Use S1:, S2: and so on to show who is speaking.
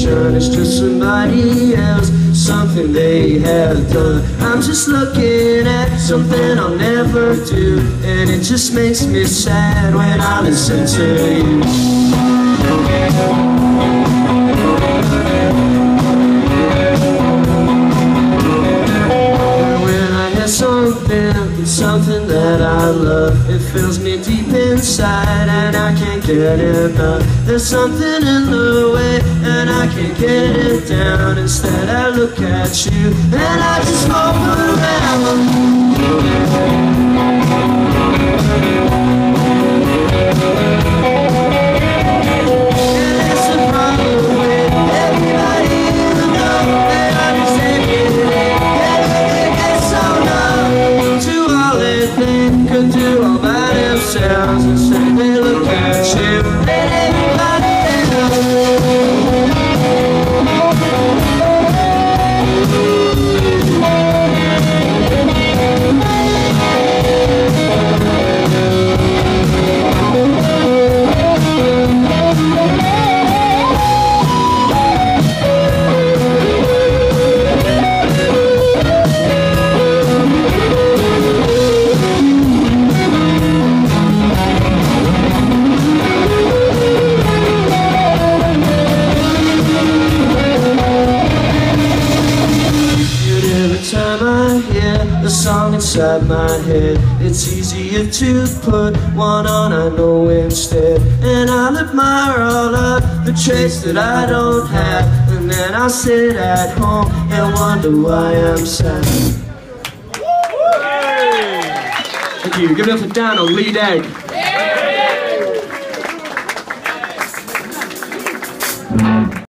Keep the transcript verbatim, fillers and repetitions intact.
S1: attention. It's just somebody else, something they have done. I'm just looking at something I'll never do, and it just makes me sad when I listen to you. Something, it's something that I love. It fills me deep inside and I can't get enough. There's something in the way and I can't get it down. Instead I look at you and I just walk around. Could do all by themselves and say they look at you and everybody the song inside my head. It's easier to put one on, I know instead. And I'll admire all of the traits that I don't have, and then I'll sit at home and wonder why I'm sad. Thank you. Give it up for Dan on lead egg.